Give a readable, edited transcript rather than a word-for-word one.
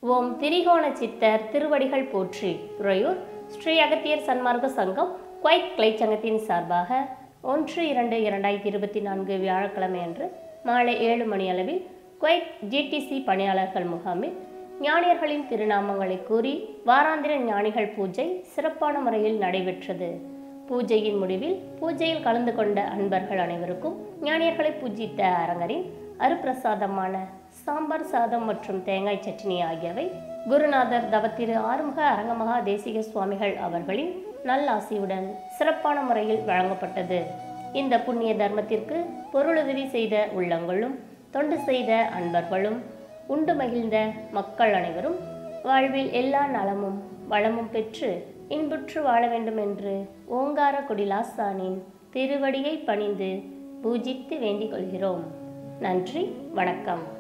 ஓம் திரிகோண சித்தர் திருவடிகள் போற்றி. துறையூர் ஸ்ரீ அகத்தியர் சன்மார்க்க சங்கம் குவைத் கிளை சங்கத்தின் சார்பாக 1-2-2024 வியாழக்கிழமை அன்று மாலை 7 மணி அளவில் குவைத் ஜிடிசி பணியாளர்கள் முகாமில் ஞானியர்களின் திருநாமங்களை கூறி வாராந்திர ஞானிகள் பூஜை சிறப்பான முறையில் நடைபெற்றது. பூஜையின் முடிவில் பூஜையில் கலந்து கொண்ட அன்பர்கள் அனைவருக்கும் ஞானியர்களை பூஜித்த அரங்கரின் அருப்பிரசாதமான சாம்பார் சாதம் மற்றும் தேங்காய் சட்னி ஆகியவை குருநாதர் தவத்திரு ஆறுமுக அரங்கமகா தேசிக சுவாமிகள் அவர்களின் நல்லாசியுடன் சிறப்பான முறையில் வழங்கப்பட்டது. இந்த புண்ணிய தர்மத்திற்கு பொருளுதவி செய்த உள்ளங்களும் தொண்டு செய்த அன்பர்களும் உண்டு மகிழ்ந்த மக்கள் அனைவரும் வாழ்வில் எல்லா நலமும் வளமும் பெற்று இன்புற்று வாழ வேண்டும் என்று ஓங்கார குடிலாசானின் திருவடியை பணிந்து பூஜித்து வேண்டிக் கொள்கிறோம். நன்றி, வணக்கம்.